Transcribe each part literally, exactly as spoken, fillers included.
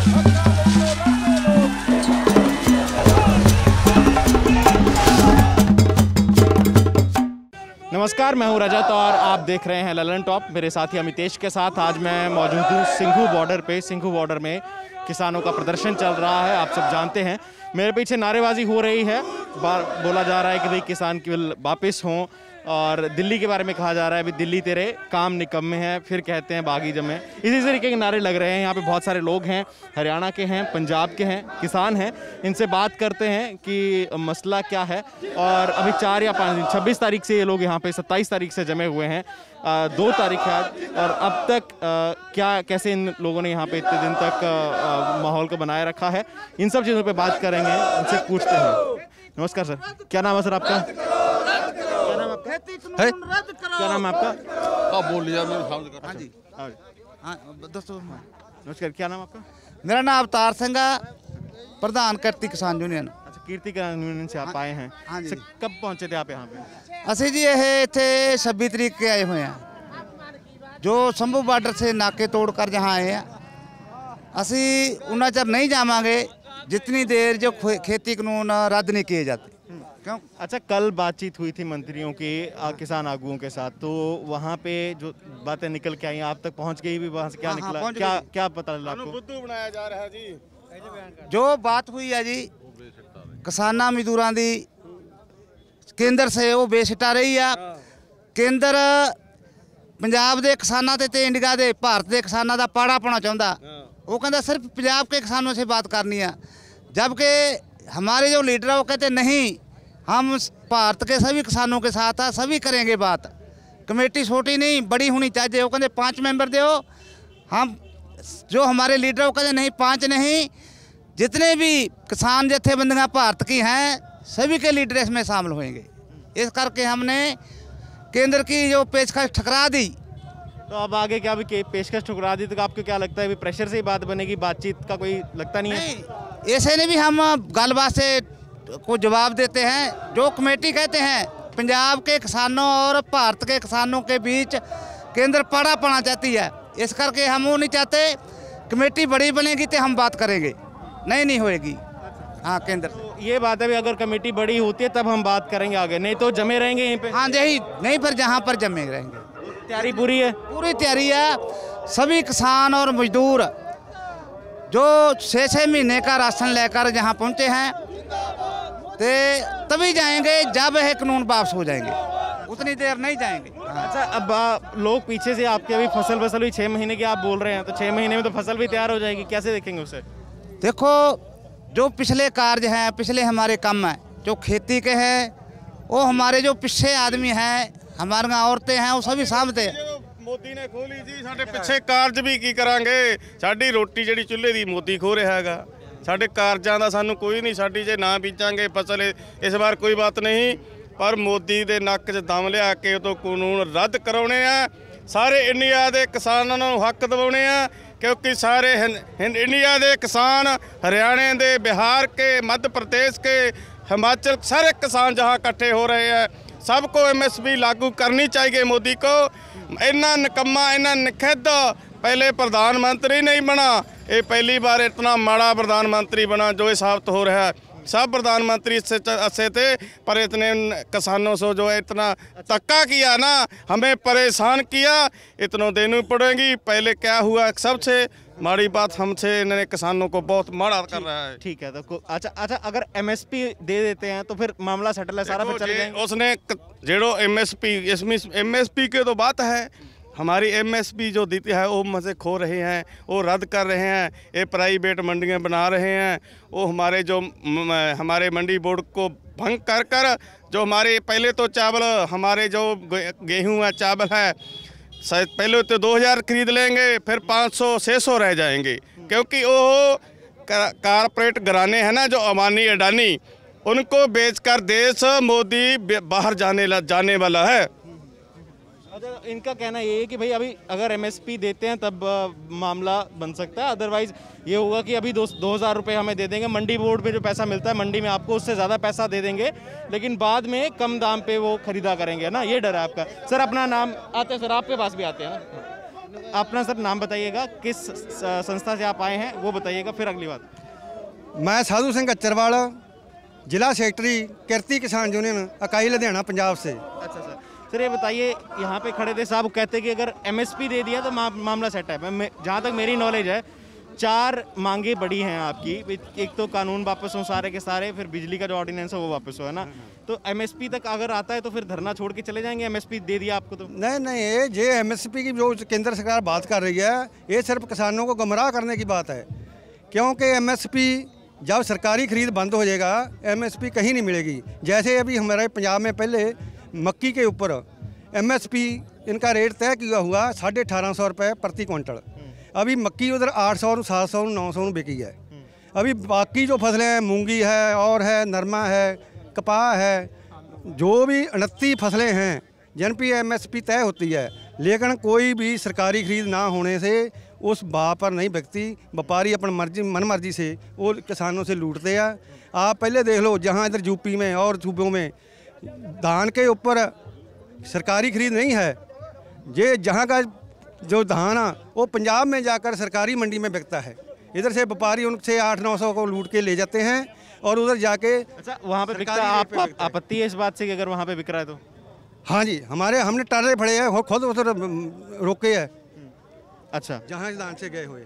नमस्कार, मैं हूं रजत और आप देख रहे हैं ललन टॉप। मेरे साथी अमितेश के साथ आज मैं मौजूद हूं सिंघू बॉर्डर पे। सिंघू बॉर्डर में किसानों का प्रदर्शन चल रहा है, आप सब जानते हैं। मेरे पीछे नारेबाजी हो रही है, बोला जा रहा है कि भाई किसान केवल वापस हों, और दिल्ली के बारे में कहा जा रहा है अभी दिल्ली तेरे काम निकम्मे हैं, फिर कहते हैं बागी जमे। इसी तरीके के नारे लग रहे हैं। यहाँ पे बहुत सारे लोग हैं, हरियाणा के हैं, पंजाब के हैं, किसान हैं। इनसे बात करते हैं कि मसला क्या है। और अभी चार या पाँच दिन छब्बीस तारीख से ये लोग यहाँ पे सत्ताईस तारीख से जमे हुए हैं, आ, दो तारीख है आज। और अब तक आ, क्या कैसे इन लोगों ने यहाँ पे इतने दिन तक आ, माहौल को बनाए रखा है, इन सब चीज़ों पर बात करेंगे, उनसे पूछते हैं। नमस्कार सर, क्या नाम है सर आपका? क्या नाम आपका है? क्या नाम है आपका? आप बोल लिया मैं समझ कर। हाँ जी, हाँ दोस्तों नमस्कार, क्या नाम आपका? मेरा नाम अवतार सिंह है, प्रधान कीर्ति किसान यूनियन। अच्छा, कीर्ति किसान यूनियन से आप आए हैं। हाँ जी। कब पहुंचे थे आप यहाँ पे? ਅਸੀਂ जी ये इतने छब्बीस तरीक के आए हुए हैं, जो शंभू बॉर्डर से नाके तोड़ कर जहाँ आए हैं। असी उन्ना चर नहीं जावांगे जितनी देर जो खेती कानून रद्द नहीं किए जाते। क्यों? अच्छा, कल बातचीत हुई थी मंत्रियों की आ, किसान आगुओं के साथ, तो वहाँ पे जो बातें निकल के आई आप तक पहुँच गई भी? वहाँ से क्या हाँ, निकला? हाँ, क्या क्या पता चला आपको? बुद्धू बनाया जा रहा है जी। जो बात हुई है जी किसाना मजदूरों की केंद्र से वो बेसिटा रही है। केंद्र पंजाब के किसानों ते इंडिया के भारत के किसानों का पाड़ा पाना चाहता। वो कहता सिर्फ पंजाब के किसानों से बात करनी है, जबकि हमारे जो लीडर है वो कहते नहीं, हम भारत के सभी किसानों के साथ है, सभी करेंगे बात। कमेटी छोटी नहीं बड़ी होनी चाहिए। वो कहते पाँच मेंबर दो, हम जो हमारे लीडर वो कहते नहीं पाँच नहीं, जितने भी किसान जथेबंदियाँ भारत की हैं सभी के लीडर इसमें शामिल होंगे। इस करके हमने केंद्र की जो पेशकश ठुकरा दी। तो अब आगे क्या अभी पेशकश ठुकरा दी तो आपको क्या लगता है अभी प्रेशर से ही बात बनेगी, बातचीत का कोई लगता नहीं है? नहीं, ऐसे ने भी हम गलबात से को जवाब देते हैं। जो कमेटी कहते हैं पंजाब के किसानों और भारत के किसानों के बीच केंद्र पड़ा पड़ा चाहती है, इस करके हम वो नहीं चाहते। कमेटी बड़ी बनेगी तो हम बात करेंगे, नहीं नहीं होएगी। हाँ, केंद्र तो ये बात है भी अगर कमेटी बड़ी होती है तब हम बात करेंगे आगे, नहीं तो जमे रहेंगे यहीं पे। हाँ यही नहीं, पर जहाँ पर जमे रहेंगे। तैयारी पूरी है? पूरी तैयारी है। सभी किसान और मजदूर जो छः छः महीने का राशन लेकर जहाँ पहुँचे हैं, तो तभी जाएंगे जब यह कानून वापस हो जाएंगे, उतनी देर नहीं जाएंगे। हाँ। अच्छा, अब आ, लोग पीछे से आपके अभी फसल फसल हुई छः महीने की आप बोल रहे हैं, तो छः महीने में तो फसल भी तैयार हो जाएगी, कैसे देखेंगे उसे? देखो, जो पिछले कार्य हैं, पिछले हमारे काम हैं, जो खेती के हैं, वो हमारे जो पिछले आदमी हैं, हमारे औरतें हैं, वो सभी सामते। मोदी ने खोली जी साढ़े पिछे कारज भी की करांगे। साड़ी रोटी जी चुल्हे की मोदी खो रहा है, साढ़े कारजा का सानू कोई नहीं। साड़ी जे ना बीजांगे फसल इस बार कोई बात नहीं, पर मोदी के नक च दम लिया के तो कानून रद्द करवाने आ। सारे इंडिया के किसानों को हक दिवाने आ, क्योंकि सारे इंडिया के किसान हरियाणा के, बिहार के, मध्य प्रदेश के, हिमाचल, सारे किसान जहाँ इकट्ठे हो रहे हैं, सबको एमएसपी लागू करनी चाहिए। मोदी को इन्ना निकम्मा, इन्ना निखिद पहले प्रधानमंत्री नहीं बना, ये पहली बार इतना माड़ा प्रधानमंत्री बना जो ये साबित हो रहा है। सब प्रधानमंत्री इससे अच्छे थे, पर इतने किसानों से जो इतना धक्का किया ना, हमें परेशान किया, इतना देनी पड़ेगी। पहले क्या हुआ, सबसे माड़ी बात हमसे इन्होंने किसानों को बहुत माड़ा कर रहा है। ठीक है, तो अच्छा अच्छा अगर एमएसपी दे देते हैं तो फिर मामला सेटल है सारा, फिर चले जाएंगे। उसने जेड़ो एमएसपी एमएसपी के तो बात है, हमारी एमएसपी जो देती है वो मजे खो रहे हैं, वो रद्द कर रहे हैं, ये प्राइवेट मंडियां बना रहे हैं। वो हमारे जो हमारे मंडी बोर्ड को भंग कर कर जो हमारे पहले तो चावल, हमारे जो गेहूं है, चावल है, शायद पहले तो दो हज़ार खरीद लेंगे, फिर पाँच सौ छः सौ रह जाएंगे, क्योंकि वो कारपोरेट घराने हैं ना, जो अमानी अडानी, उनको बेचकर देश मोदी बाहर जाने जाने वाला है। अच्छा, इनका कहना ये है कि भाई अभी अगर एमएसपी देते हैं तब आ, मामला बन सकता है, अदरवाइज ये होगा कि अभी दो दो हज़ार रुपये हमें दे देंगे, मंडी बोर्ड में जो पैसा मिलता है मंडी में आपको उससे ज़्यादा पैसा दे देंगे, लेकिन बाद में कम दाम पे वो खरीदा करेंगे ना, ये डर है आपका। सर अपना नाम आते हैं सर, आपके पास भी आते हैं ना? अपना सर नाम बताइएगा, किस संस्था से आप आए हैं वो बताइएगा, फिर अगली बात। मैं साधु सिंह अच्चरवाल, जिला सेक्रेटरी किरती किसान यूनियन इकाई लुधियाना पंजाब से। अच्छा सर, सर ये बताइए, यहाँ पे खड़े थे साहब, कहते कि अगर एमएसपी दे दिया तो मा, मामला सेट है। मैं जहाँ तक मेरी नॉलेज है, चार मांगे बड़ी हैं आपकी। एक तो कानून वापस हो सारे के सारे, फिर बिजली का जो ऑर्डिनेंस है वो वापस हो, है ना। तो एमएसपी तक अगर आता है तो फिर धरना छोड़ के चले जाएंगे, एमएसपी दे दिया आपको तो? नहीं नहीं, ये जे एमएसपी की जो केंद्र सरकार बात कर रही है, ये सिर्फ किसानों को गुमराह करने की बात है। क्योंकि एमएसपी जब सरकारी खरीद बंद हो जाएगा, एमएसपी कहीं नहीं मिलेगी। जैसे अभी हमारे पंजाब में पहले मक्की के ऊपर एमएसपी इनका रेट तय किया हुआ साढ़े अठारह सौ रुपये प्रति क्विंटल। अभी मक्की उधर आठ सौ सात सौ नौ सौ बिकी है। अभी बाकी जो फसलें हैं, मूंगी है और है, नरमा है, कपाह है, जो भी उनतीस फसलें हैं जिन पर एमएसपी तय होती है, लेकिन कोई भी सरकारी खरीद ना होने से उस भाव पर नहीं बिकती। व्यापारी अपन मर्जी मन मर्जी से वो किसानों से लूटते हैं। आप पहले देख लो, जहाँ इधर यूपी में और सूबों में धान के ऊपर सरकारी खरीद नहीं है, ये जहाँ का जो धान है वो पंजाब में जाकर सरकारी मंडी में बिकता है। इधर से व्यापारी उनसे आठ नौ सौ को लूट के ले जाते हैं और उधर जाके। अच्छा, वहाँ पे बिकता है? आपको आपत्ति है इस बात से कि अगर वहाँ पे बिक रहा है तो? हाँ जी, हमारे हमने टाले फड़े हैं, खुद उधर रोके है। अच्छा, जहाँ दान से गए हुए।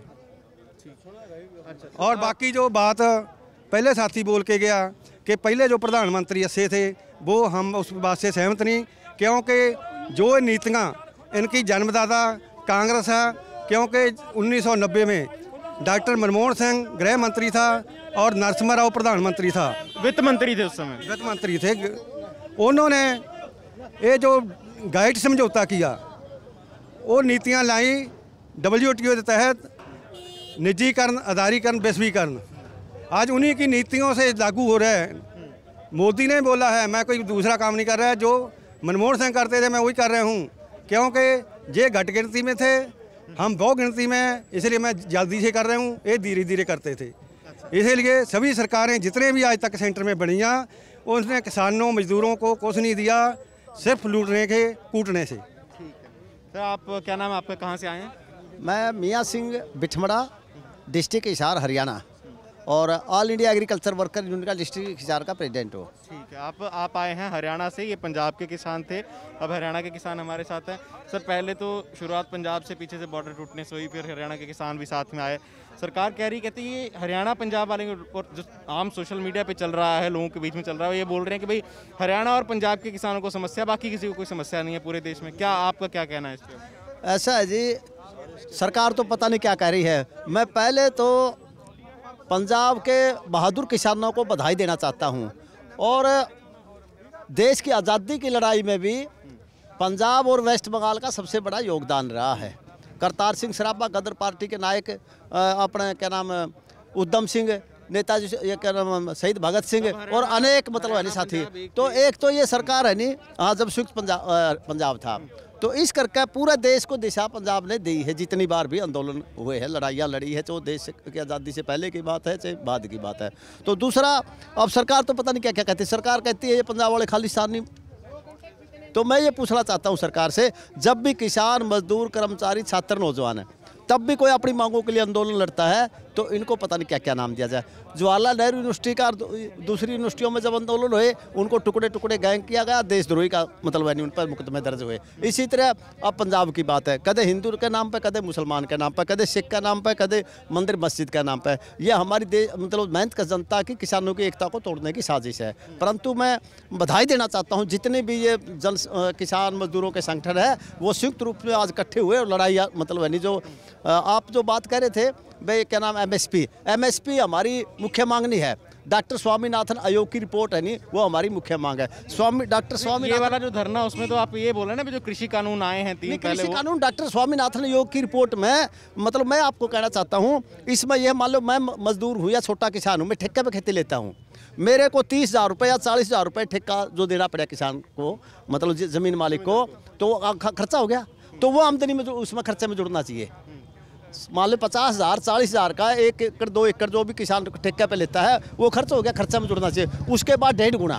और बाकी जो बात पहले साथी बोल के गया कि पहले जो प्रधानमंत्री अच्छे थे, वो हम उस बात से सहमत नहीं। क्योंकि जो नीतियाँ इनकी जन्मदाता कांग्रेस है। क्योंकि उन्नीस सौ नब्बे में डॉक्टर मनमोहन सिंह गृह मंत्री था और नरसिम्हा राव प्रधानमंत्री था, वित्त मंत्री थे उस समय, वित्त मंत्री थे। उन्होंने ये जो गाइड समझौता किया, वो नीतियाँ लाई डब्ल्यू टी ओ के तहत, निजीकरण, आधारीकरण, वैश्वीकरण। आज उन्हीं की नीतियों से लागू हो रहा है। मोदी ने बोला है मैं कोई दूसरा काम नहीं कर रहा है, जो मनमोहन सिंह करते थे मैं वही कर रहा हूँ। क्योंकि ये घट गिनती में थे, हम बहु गिनती में, इसलिए मैं जल्दी से कर रहा हूँ, ये धीरे धीरे करते थे। इसीलिए सभी सरकारें जितने भी आज तक सेंटर में बनी हैं, उसने किसानों मजदूरों को कुछ नहीं दिया, सिर्फ लूटने के कूटने से। सर आप क्या नाम है आपका, कहाँ से आए हैं? मैं मियाँ सिंह बिठमड़ा, डिस्ट्रिक्ट हिसार हरियाणा, और all India agriculture worker union का डिस्ट्रिक्ट हिसार का प्रेसिडेंट हो। ठीक है, आप आप आए हैं हरियाणा से, ये पंजाब के किसान थे, अब हरियाणा के किसान हमारे साथ हैं। सर पहले तो शुरुआत पंजाब से, पीछे से बॉर्डर टूटने से हुई, फिर हरियाणा के किसान भी साथ में आए। सरकार कह रही, कहती ये हरियाणा पंजाब वाले, और जो आम सोशल मीडिया पे चल रहा है, लोगों के बीच में चल रहा है, ये बोल रहे हैं कि भाई हरियाणा और पंजाब के किसानों को समस्या, बाकी किसी को कोई समस्या नहीं है पूरे देश में। क्या आपका क्या कहना है इस पर? ऐसा है जी, सरकार तो पता नहीं क्या कह रही है। मैं पहले तो पंजाब के बहादुर किसानों को बधाई देना चाहता हूं, और देश की आज़ादी की लड़ाई में भी पंजाब और वेस्ट बंगाल का सबसे बड़ा योगदान रहा है। करतार सिंह सराभा गदर पार्टी के नायक, अपने क्या नाम उधम सिंह, नेताजी ये क्या नाम शहीद भगत सिंह, और अनेक मतलब है नहीं साथी। तो एक तो ये सरकार है नहीं, हाँ जब संयुक्त पंजाब पंजाब था, तो इस करके पूरे देश को दिशा पंजाब ने दी है। जितनी बार भी आंदोलन हुए हैं, लड़ाइयाँ लड़ी है, तो देश की आज़ादी से पहले की बात है चाहे बाद की बात है। तो दूसरा, अब सरकार तो पता नहीं क्या क्या कहती है। सरकार कहती है ये पंजाब वाले खालिस्तानी। तो मैं ये पूछना चाहता हूँ सरकार से, जब भी किसान, मजदूर, कर्मचारी, छात्र, नौजवान है, तब भी कोई अपनी मांगों के लिए आंदोलन लड़ता है, तो इनको पता नहीं क्या क्या नाम दिया जाए। जवाहरलाल नेहरू यूनिवर्सिटी का दूसरी यूनिवर्सिटियों में जब आंदोलन हुए, उनको टुकड़े टुकड़े गैंग किया गया, देशद्रोही का मतलब है नहीं, उन पर मुकदमे दर्ज हुए। इसी तरह अब पंजाब की बात है, कदे हिंदू के नाम पे, कदे मुसलमान के नाम पे, कदे सिख के नाम पे, कदे मंदिर मस्जिद के नाम पे। यह हमारी देश मतलब मेहनत का जनता की, किसानों की एकता को तोड़ने की साजिश है। परंतु मैं बधाई देना चाहता हूँ, जितने भी ये जन किसान मजदूरों के संगठन है, वो संयुक्त रूप में आज इकट्ठे हुए और लड़ाई मतलब है नहीं। जो आप जो बात कह रहे थे भाई क्या नाम एमएसपी, एमएसपी हमारी मुख्य मांग नहीं है। डॉक्टर स्वामीनाथन आयोग की रिपोर्ट है नहीं, वो हमारी मुख्य मांग है। स्वामी डॉक्टर स्वामी ये वाला जो धरना, उसमें तो आप ये बोल रहे हैं ना जो कृषि कानून आए हैं तीन पहले, कृषि कानून डॉक्टर स्वामीनाथन आयोग की रिपोर्ट में, मतलब मैं आपको कहना चाहता हूँ, इसमें यह मान लो मैं मजदूर हूँ या छोटा किसान हूँ, मैं ठेके पे खेती लेता हूँ, मेरे को तीस हज़ार रुपये या चालीस हज़ार रुपये ठेका जो देना पड़ा किसान को, मतलब जमीन मालिक को, तो खर्चा हो गया, तो वो आमदनी में उसमें खर्चे में जुड़ना चाहिए। मान लो पचास हज़ार चालीस हज़ार का एक एकड़ दो एकड़ जो भी किसान ठेके पे लेता है, वो खर्च हो गया, खर्चा में जुड़ना चाहिए। उसके बाद डेढ़ गुना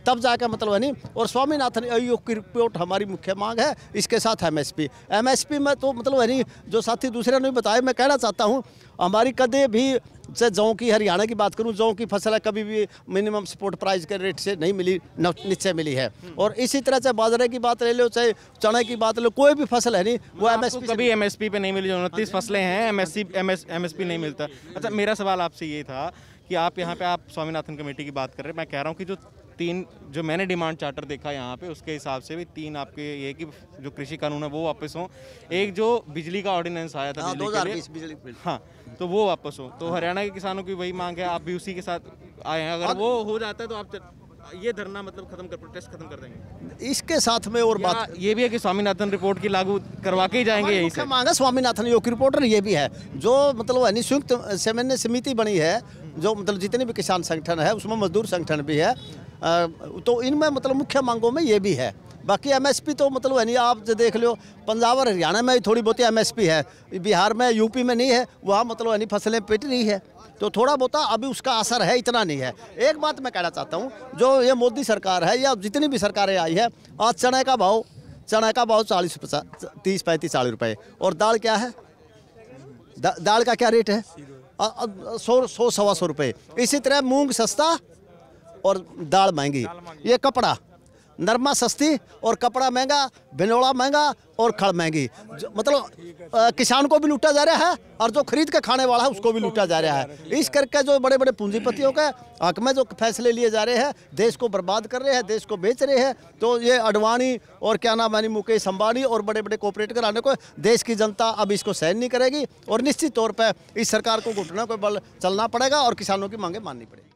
तब जाकर मतलब है नहीं। और स्वामीनाथन आयोग की रिपोर्ट हमारी मुख्य मांग है, इसके साथ एमएसपी एमएसपी में तो मतलब है नहीं, जो साथी दूसरे ने बताया, मैं कहना चाहता हूँ हमारी कदे भी से जौ की हरियाणा की बात करूं, जौ की फसल है कभी भी मिनिमम सपोर्ट प्राइस के रेट से नहीं मिली, नीचे मिली है। और इसी तरह से बाजरे की बात ले लो, चाहे चने की बात ले लो, कोई भी फसल है नहीं वो एमएसपी कभी एमएसपी पे नहीं मिली। जो उनतीस फसलें हैं एमएसपी एमएसपी नहीं मिलता। अच्छा, मेरा सवाल आपसे ये था कि आप यहाँ पे आप स्वामीनाथन कमेटी की बात कर रहे हैं, मैं कह रहा हूँ कि जो तीन जो मैंने डिमांड चार्टर देखा यहाँ पे, उसके हिसाब से भी तीन आपके ये कि जो कृषि कानून है वो वापस हो, एक जो बिजली का ऑर्डिनेंस आया था बिजली के लिए, बिजली हाँ, तो वो वापस हो। तो हरियाणा के किसानों की वही मांग है, आप भी उसी के साथ आए हैं। अगर वो हो जाता है तो आप ये धरना मतलब खत्म कर, प्रोटेस्ट खत्म कर देंगे। इसके साथ में और बात ये भी है कि स्वामीनाथन रिपोर्ट की लागू करवा के ही जाएंगे यहीं से। मांगा स्वामीनाथन आयोग की रिपोर्ट ये भी है, जो मतलब संयुक्त समन्वय समिति बनी है, जो मतलब जितने भी किसान संगठन है उसमें मजदूर संगठन भी है, तो इनमें मतलब मुख्य मांगों में ये भी है। बाकी एमएसपी तो मतलब है नहीं, आप जो देख लो पंजाब और हरियाणा में थोड़ी बहुत एमएसपी है, बिहार में यूपी में नहीं है, वहाँ मतलब है नहीं फसलें पिट रही है, तो थोड़ा बहुत अभी उसका असर है, इतना नहीं है। एक बात मैं कहना चाहता हूँ, जो ये मोदी सरकार है या जितनी भी सरकारें आई है, आज चने का भाव चने का भाव चालीस पचास तीस पैंतीस चालीस रुपये, और दाल क्या है, दा, दाल का क्या रेट है, सौ सौ सवा सौ रुपये। इसी तरह मूंग सस्ता और दाल महंगी। ये कपड़ा नरमा सस्ती और कपड़ा महंगा, भिनोड़ा महंगा और खड़ महंगी। मतलब आ, किसान को भी लूटा जा रहा है और जो खरीद के खाने वाला है उसको भी लूटा जा रहा है। इस करके जो बड़े बड़े पूंजीपतियों के हक में जो फैसले लिए जा रहे हैं, देश को बर्बाद कर रहे हैं, देश को बेच रहे हैं, तो ये अडवाणी और क्या नाम है मुकेश अंबानी और बड़े बड़े कॉर्पोरेट कराने को देश की जनता अब इसको सहन नहीं करेगी, और निश्चित तौर पर इस सरकार को घुटनों के बल चलना पड़ेगा और किसानों की मांगे माननी पड़ेगी।